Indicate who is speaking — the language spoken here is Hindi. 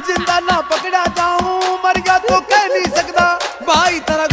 Speaker 1: जिंदा ना पकड़ा जाऊं, मर गया तो कह नहीं सकता भाई तेरा